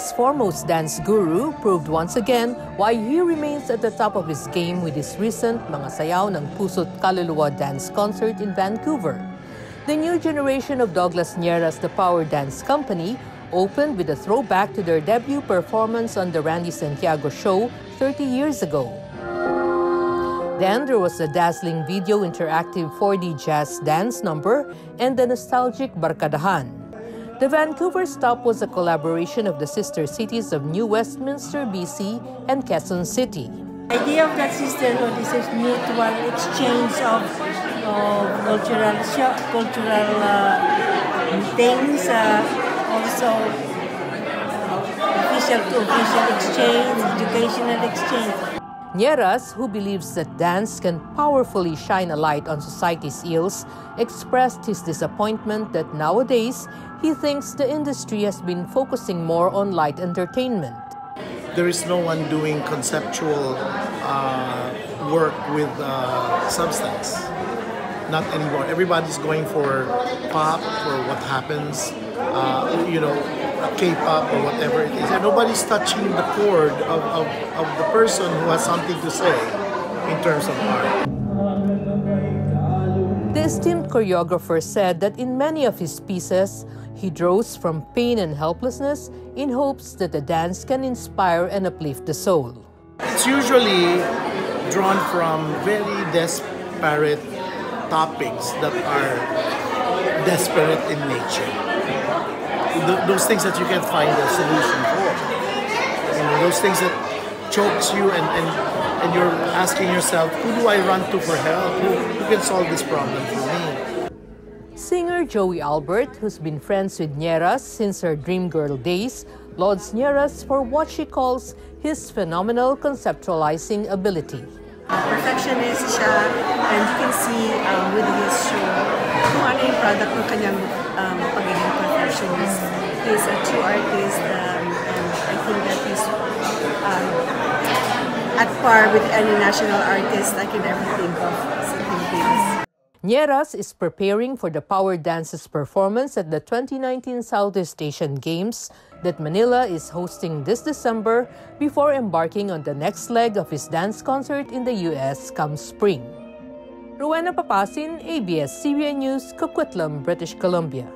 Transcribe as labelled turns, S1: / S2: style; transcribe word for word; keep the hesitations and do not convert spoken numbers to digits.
S1: Asia's foremost dance guru proved once again why he remains at the top of his game with his recent Mga Sayaw ng Puso't Kaluluwa dance concert in Vancouver. The new generation of Douglas Nierras, the Powerdance Company, opened with a throwback to their debut performance on the Randy Santiago show thirty years ago. Then there was a dazzling video interactive four D jazz dance number and the nostalgic Barkadahan. The Vancouver stop was a collaboration of the sister cities of New Westminster, B C, and Quezon City.
S2: The idea of that sisterhood is a mutual exchange of, of cultural, cultural uh, things, uh, also uh, official to official exchange, educational exchange.
S1: Nierras, who believes that dance can powerfully shine a light on society's ills, expressed his disappointment that nowadays he thinks the industry has been focusing more on light entertainment.
S3: There is no one doing conceptual uh, work with uh, substance. Not anymore. Everybody's going for pop, for what happens, uh, you know, K-pop or whatever it is. And nobody's touching the chord of, of, of the person who has something to say in terms of art.
S1: The esteemed choreographer said that in many of his pieces, he draws from pain and helplessness in hopes that the dance can inspire and uplift the soul.
S3: It's usually drawn from very desperate topics that are desperate in nature. Th those things that you can't find a solution for. You know, those things that chokes you and, and, and you're asking yourself, who do I run to for help? Who, who can solve this problem for me?
S1: Singer Joey Albert, who's been friends with Nierras since her Dream Girl days, lauds Nierras for what she calls his phenomenal conceptualizing ability.
S2: Perfectionist siya, and you can see um, with his show kung ano yung product ng kanyang um, pagiging perfectionist. He's a true artist, um, and I think that he's um, at par with any national artist I can ever think of something famous.
S1: Nierras is preparing for the Powerdance's performance at the twenty nineteen Southeast Asian Games that Manila is hosting this December before embarking on the next leg of his dance concert in the U S come spring. Rowena Papasin, A B S C B N News, Coquitlam, British Columbia.